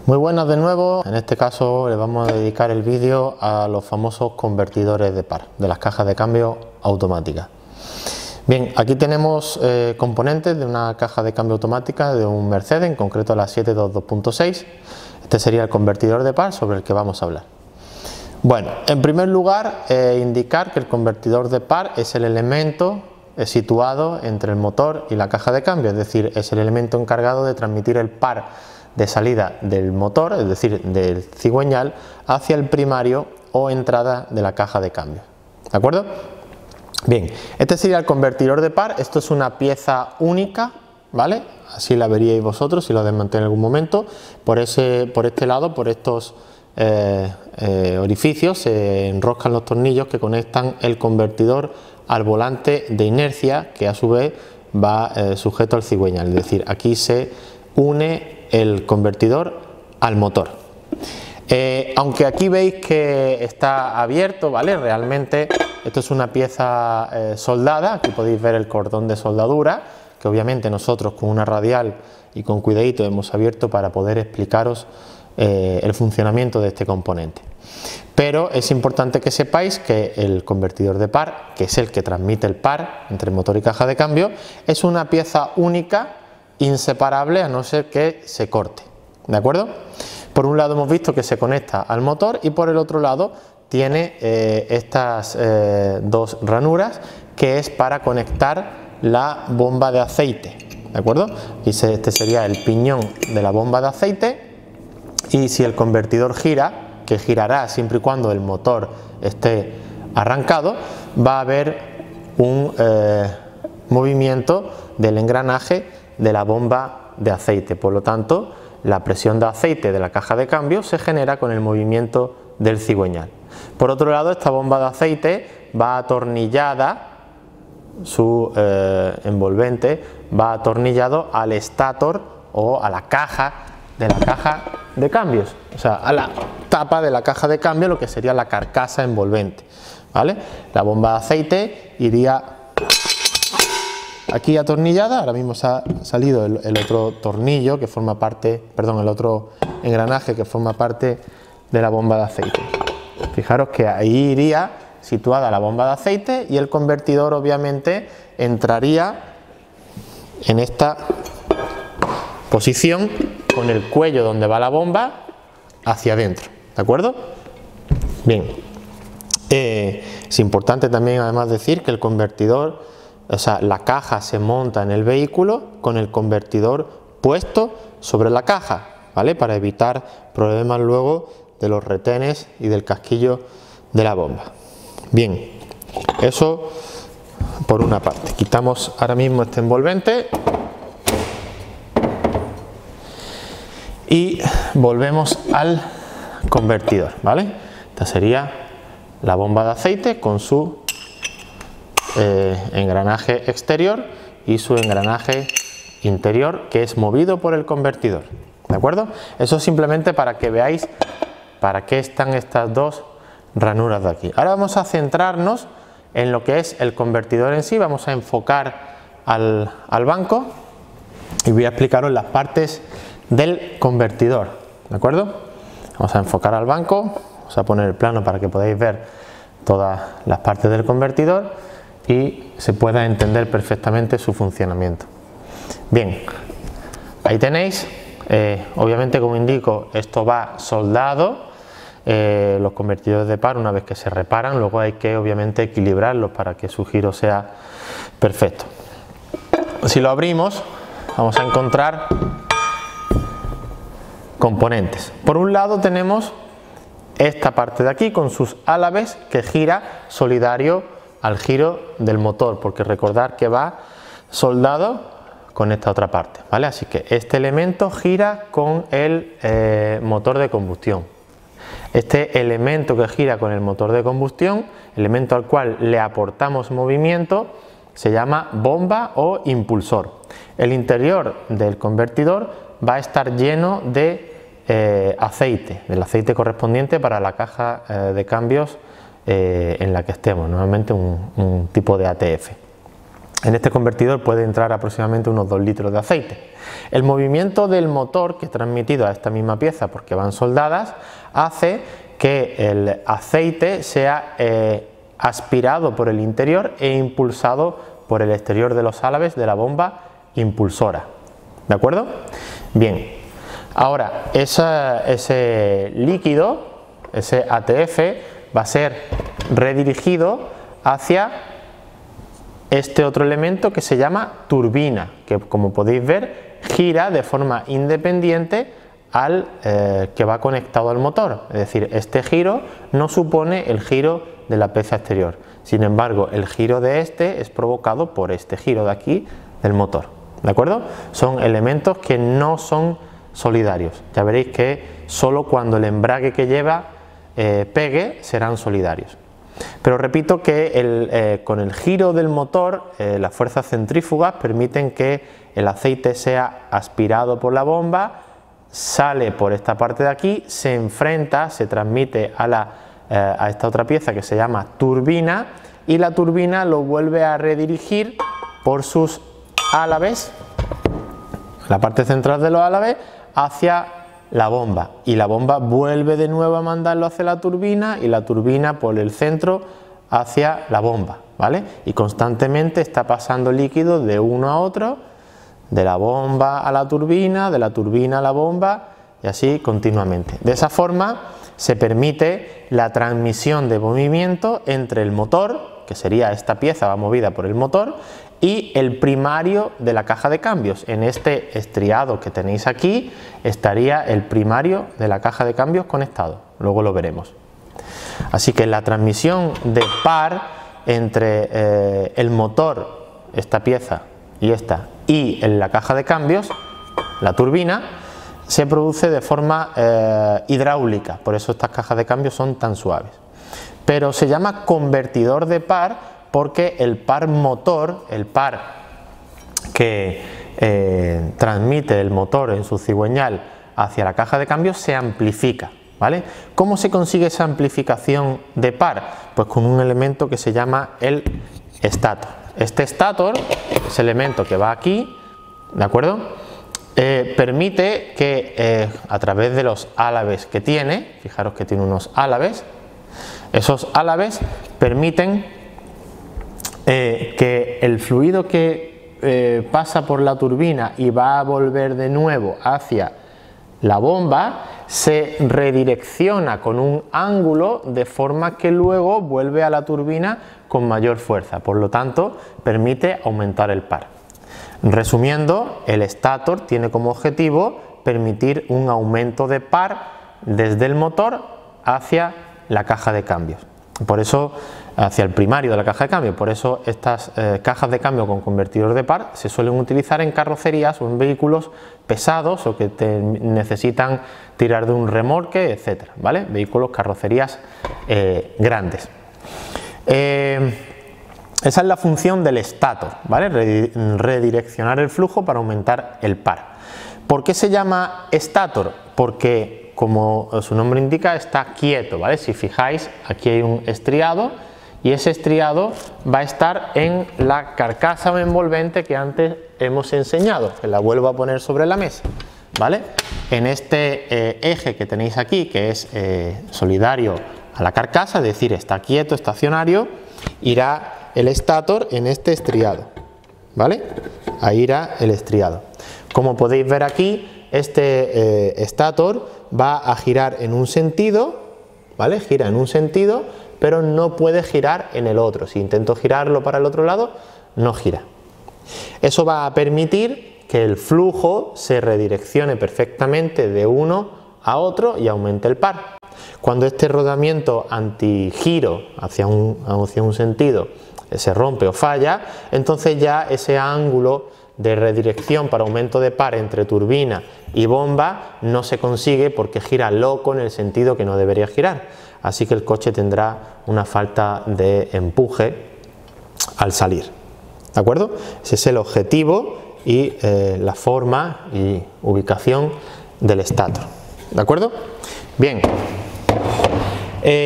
Muy buenas de nuevo. En este caso le vamos a dedicar el vídeo a los famosos convertidores de par de las cajas de cambio automáticas. Bien, aquí tenemos componentes de una caja de cambio automática de un Mercedes, en concreto la 722.6. Este sería el convertidor de par sobre el que vamos a hablar. Bueno, en primer lugar, indicar que el convertidor de par es el elemento situado entre el motor y la caja de cambio, es decir, es el elemento encargado de transmitir el par de salida del motor, es decir, del cigüeñal, hacia el primario o entrada de la caja de cambio. ¿De acuerdo? Bien, este sería el convertidor de par. Esto es una pieza única, ¿vale? Así la veríais vosotros si lo desmonté en algún momento. Por este lado, por estos orificios, se enroscan los tornillos que conectan el convertidor al volante de inercia, que a su vez va sujeto al cigüeñal. Es decir, aquí se une el convertidor al motor. Aunque aquí veis que está abierto, ¿vale? Realmente esto es una pieza soldada. Aquí podéis ver el cordón de soldadura, que obviamente nosotros con una radial y con cuidadito hemos abierto para poder explicaros el funcionamiento de este componente. Pero es importante que sepáis que el convertidor de par, que es el que transmite el par entre motor y caja de cambio, es una pieza única, inseparable, a no ser que se corte. ¿De acuerdo? Por un lado hemos visto que se conecta al motor y por el otro lado tiene estas dos ranuras, que es para conectar la bomba de aceite. ¿De acuerdo? Y este sería el piñón de la bomba de aceite, y si el convertidor gira, que girará siempre y cuando el motor esté arrancado, va a haber un movimiento del engranaje de la bomba de aceite. Por lo tanto, la presión de aceite de la caja de cambio se genera con el movimiento del cigüeñal. Por otro lado, esta bomba de aceite va atornillada, su envolvente va atornillado al estator o a la caja de cambios, o sea, a la tapa de la caja de cambio, lo que sería la carcasa envolvente, ¿vale? La bomba de aceite iría aquí atornillada. Ahora mismo se ha salido el otro tornillo que forma parte, perdón, el otro engranaje que forma parte de la bomba de aceite. Fijaros que ahí iría situada la bomba de aceite y el convertidor obviamente entraría en esta posición con el cuello donde va la bomba hacia adentro. ¿De acuerdo? Bien. Es importante también además decir que el convertidor, o sea, la caja se monta en el vehículo con el convertidor puesto sobre la caja, ¿vale? Para evitar problemas luego de los retenes y del casquillo de la bomba. Bien, eso por una parte. Quitamos ahora mismo este envolvente y volvemos al convertidor, ¿vale? Esta sería la bomba de aceite con su engranaje exterior y su engranaje interior, que es movido por el convertidor. ¿De acuerdo? Eso simplemente para que veáis para qué están estas dos ranuras de aquí. Ahora vamos a centrarnos en lo que es el convertidor en sí. Vamos a enfocar al banco y voy a explicaros las partes del convertidor. ¿De acuerdo? Vamos a enfocar al banco. Vamos a poner el plano para que podáis ver todas las partes del convertidor y se pueda entender perfectamente su funcionamiento. Bien, ahí tenéis, obviamente, como indico, esto va soldado. Los convertidores de par, una vez que se reparan, luego hay que obviamente equilibrarlos para que su giro sea perfecto. Si lo abrimos, vamos a encontrar componentes. Por un lado tenemos esta parte de aquí con sus álabes, que gira solidario al giro del motor, porque recordad que va soldado con esta otra parte, ¿vale? Así que este elemento gira con el motor de combustión. Este elemento que gira con el motor de combustión, elemento al cual le aportamos movimiento, se llama bomba o impulsor. El interior del convertidor va a estar lleno de aceite, del aceite correspondiente para la caja de cambios en la que estemos, normalmente un tipo de ATF. En este convertidor puede entrar aproximadamente unos 2 litros de aceite. El movimiento del motor que es transmitido a esta misma pieza, porque van soldadas, hace que el aceite sea aspirado por el interior e impulsado por el exterior de los álabes de la bomba impulsora. ¿De acuerdo? Bien, ahora ese líquido, ese ATF, va a ser redirigido hacia este otro elemento que se llama turbina, que como podéis ver gira de forma independiente al que va conectado al motor. Es decir, este giro no supone el giro de la pieza exterior. Sin embargo, el giro de este es provocado por este giro de aquí del motor. ¿De acuerdo? Son elementos que no son solidarios. Ya veréis que solo cuando el embrague que lleva pegue serán solidarios. Pero repito que con el giro del motor, las fuerzas centrífugas permiten que el aceite sea aspirado por la bomba, sale por esta parte de aquí, se enfrenta, se transmite a esta otra pieza que se llama turbina, y la turbina lo vuelve a redirigir por sus álabes, la parte central de los álabes, hacia la bomba, y la bomba vuelve de nuevo a mandarlo hacia la turbina, y la turbina por el centro hacia la bomba, ¿vale? Y constantemente está pasando líquido de uno a otro, de la bomba a la turbina, de la turbina a la bomba, y así continuamente. De esa forma se permite la transmisión de movimiento entre el motor, que sería esta pieza va movida por el motor, y el primario de la caja de cambios. En este estriado que tenéis aquí estaría el primario de la caja de cambios conectado, luego lo veremos. Así que la transmisión de par entre el motor, esta pieza y esta, y en la caja de cambios, la turbina, se produce de forma hidráulica, por eso estas cajas de cambios son tan suaves. Pero se llama convertidor de par porque el par motor, el par que transmite el motor en su cigüeñal hacia la caja de cambios, se amplifica, ¿vale? ¿Cómo se consigue esa amplificación de par? Pues con un elemento que se llama el estator. Este estator, ese elemento que va aquí, ¿de acuerdo? Permite que a través de los álabes que tiene, fijaros que tiene unos álabes, esos álabes permiten que el fluido que pasa por la turbina y va a volver de nuevo hacia la bomba se redirecciona con un ángulo de forma que luego vuelve a la turbina con mayor fuerza, por lo tanto permite aumentar el par. Resumiendo, el estator tiene como objetivo permitir un aumento de par desde el motor hacia la caja de cambios, por eso hacia el primario de la caja de cambio. Por eso estas cajas de cambio con convertidor de par se suelen utilizar en carrocerías o en vehículos pesados o que necesitan tirar de un remolque, etcétera, ¿vale? Vehículos, carrocerías grandes. Esa es la función del estator, ¿vale? Redireccionar el flujo para aumentar el par. ¿Por qué se llama estator? Porque, como su nombre indica, está quieto, ¿vale? Si fijáis, aquí hay un estriado y ese estriado va a estar en la carcasa o envolvente que antes hemos enseñado, que la vuelvo a poner sobre la mesa, ¿vale? En este eje que tenéis aquí, que es solidario a la carcasa, es decir, está quieto, estacionario, irá el estator en este estriado, ¿vale? Ahí irá el estriado. Como podéis ver aquí, este estator va a girar en un sentido, ¿vale? Gira en un sentido, pero no puede girar en el otro. Si intento girarlo para el otro lado, no gira. Eso va a permitir que el flujo se redireccione perfectamente de uno a otro y aumente el par. Cuando este rodamiento antigiro hacia un sentido se rompe o falla, entonces ya ese ángulo de redirección para aumento de par entre turbina y bomba no se consigue porque gira loco en el sentido que no debería girar. Así que el coche tendrá una falta de empuje al salir. ¿De acuerdo? Ese es el objetivo y la forma y ubicación del estator. ¿De acuerdo? Bien.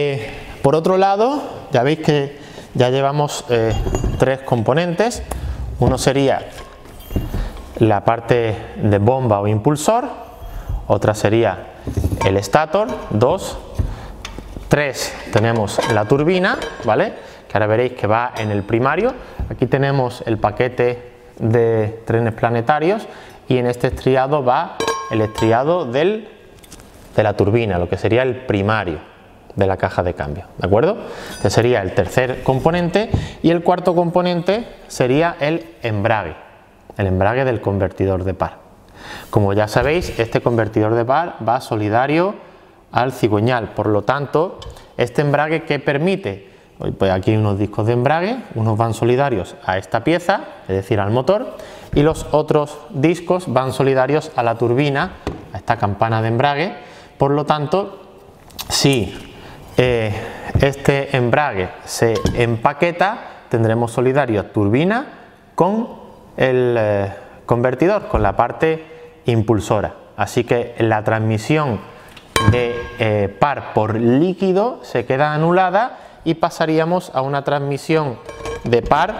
Por otro lado, ya veis que ya llevamos tres componentes. Uno sería la parte de bomba o impulsor, otra sería el estator, 2, 3 tenemos la turbina, ¿vale? Que ahora veréis que va en el primario. Aquí tenemos el paquete de trenes planetarios y en este estriado va el estriado de la turbina, lo que sería el primario de la caja de cambio, ¿de acuerdo? Este sería el tercer componente y el cuarto componente sería el embrague del convertidor de par. Como ya sabéis, este convertidor de par va solidario al cigüeñal, por lo tanto, este embrague, ¿qué permite? Pues aquí hay unos discos de embrague, unos van solidarios a esta pieza, es decir, al motor, y los otros discos van solidarios a la turbina, a esta campana de embrague. Por lo tanto, si este embrague se empaqueta, tendremos solidario turbina con el convertidor, con la parte impulsora. Así que la transmisión de par por líquido se queda anulada y pasaríamos a una transmisión de par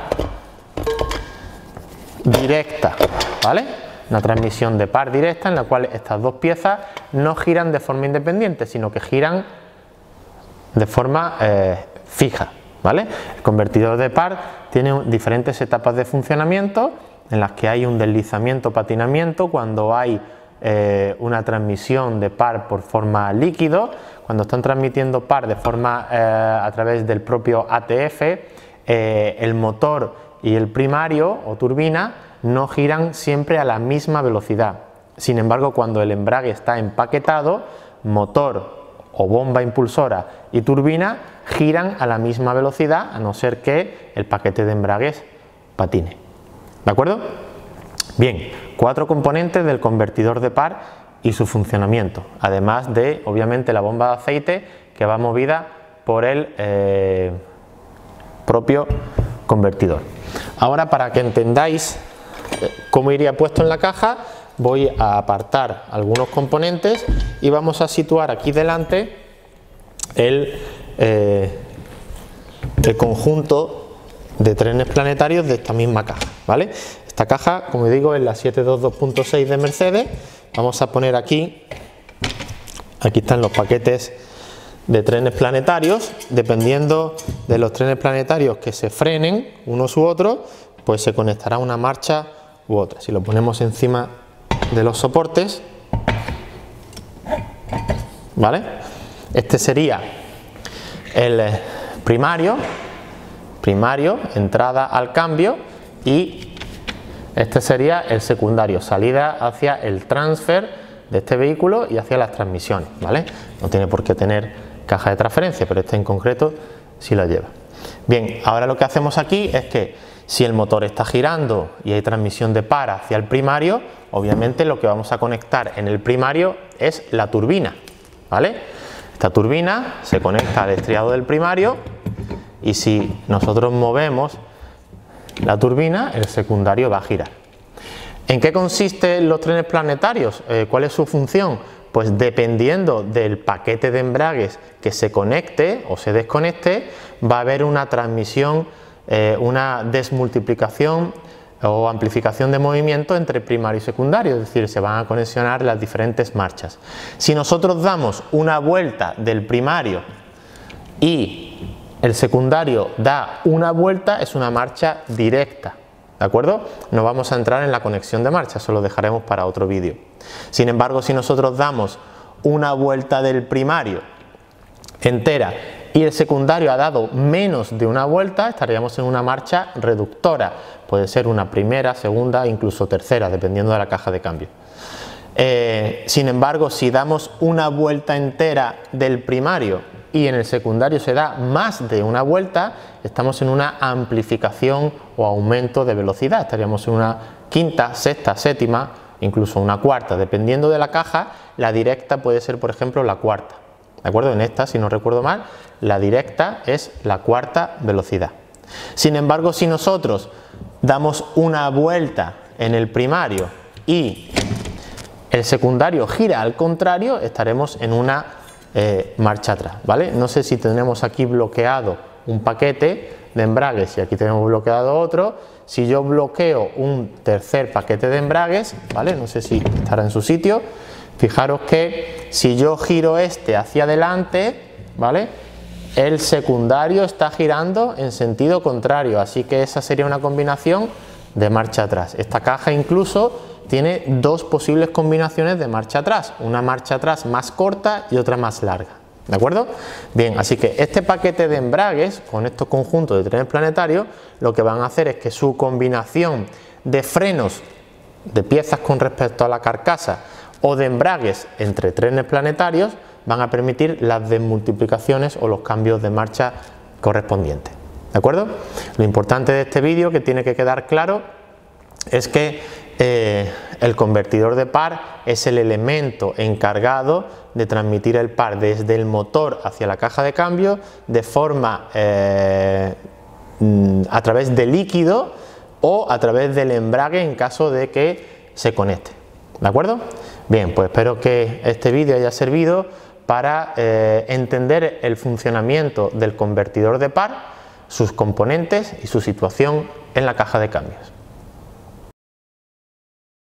directa, ¿vale? Una transmisión de par directa en la cual estas dos piezas no giran de forma independiente, sino que giran de forma fija, ¿vale? El convertidor de par tiene diferentes etapas de funcionamiento en las que hay un deslizamiento, patinamiento, cuando hay una transmisión de par por forma líquido, cuando están transmitiendo par de forma a través del propio ATF, el motor y el primario o turbina no giran siempre a la misma velocidad. Sin embargo, cuando el embrague está empaquetado, motor o bomba impulsora y turbina giran a la misma velocidad, a no ser que el paquete de embragues patine. ¿De acuerdo? Bien, 4 componentes del convertidor de par y su funcionamiento, además de, obviamente, la bomba de aceite que va movida por el propio convertidor. Ahora, para que entendáis cómo iría puesto en la caja, voy a apartar algunos componentes y vamos a situar aquí delante el conjunto de trenes planetarios de esta misma caja, ¿vale? Esta caja, como digo, es la 722.6 de Mercedes. Vamos a poner aquí están los paquetes de trenes planetarios. Dependiendo de los trenes planetarios que se frenen unos u otros, pues se conectará una marcha u otra. Si lo ponemos encima de los soportes, ¿vale? Este sería el primario, entrada al cambio, y este sería el secundario, salida hacia el transfer de este vehículo y hacia las transmisiones, ¿vale? No tiene por qué tener caja de transferencia, pero este en concreto sí la lleva. Bien, ahora lo que hacemos aquí es que si el motor está girando y hay transmisión de par hacia el primario, obviamente lo que vamos a conectar en el primario es la turbina, ¿vale? Esta turbina se conecta al estriado del primario y si nosotros movemos la turbina, el secundario va a girar. ¿En qué consisten los trenes planetarios? ¿Cuál es su función? Pues dependiendo del paquete de embragues que se conecte o se desconecte, va a haber una transmisión, una desmultiplicación o amplificación de movimiento entre primario y secundario, es decir, se van a conexionar las diferentes marchas. Si nosotros damos una vuelta del primario y el secundario da una vuelta, es una marcha directa, ¿de acuerdo? No vamos a entrar en la conexión de marcha, eso lo dejaremos para otro vídeo. Sin embargo, si nosotros damos una vuelta del primario entera y el secundario ha dado menos de una vuelta, estaríamos en una marcha reductora. Puede ser una primera, segunda, incluso tercera, dependiendo de la caja de cambio. Sin embargo, si damos una vuelta entera del primario y en el secundario se da más de una vuelta, estamos en una amplificación o aumento de velocidad. Estaríamos en una quinta, sexta, séptima, incluso una cuarta. Dependiendo de la caja, la directa puede ser, por ejemplo, la cuarta. ¿De acuerdo? En esta, si no recuerdo mal, la directa es la cuarta velocidad. Sin embargo, si nosotros damos una vuelta en el primario y el secundario gira al contrario, estaremos en una marcha atrás, ¿vale? No sé si tenemos aquí bloqueado un paquete de embragues y aquí tenemos bloqueado otro. si yo bloqueo un tercer paquete de embragues, ¿vale? No sé si estará en su sitio. Fijaros que si yo giro este hacia adelante, ¿vale?, el secundario está girando en sentido contrario, así que esa sería una combinación de marcha atrás. Esta caja incluso tiene dos posibles combinaciones de marcha atrás, una marcha atrás más corta y otra más larga, ¿de acuerdo? Bien, así que este paquete de embragues con estos conjuntos de trenes planetarios lo que van a hacer es que su combinación de frenos de piezas con respecto a la carcasa o de embragues entre trenes planetarios van a permitir las desmultiplicaciones o los cambios de marcha correspondientes, ¿de acuerdo? Lo importante de este vídeo que tiene que quedar claro es que el convertidor de par es el elemento encargado de transmitir el par desde el motor hacia la caja de cambio de forma a través de líquido o a través del embrague en caso de que se conecte, ¿de acuerdo? Bien, pues espero que este vídeo haya servido para entender el funcionamiento del convertidor de par, sus componentes y su situación en la caja de cambios.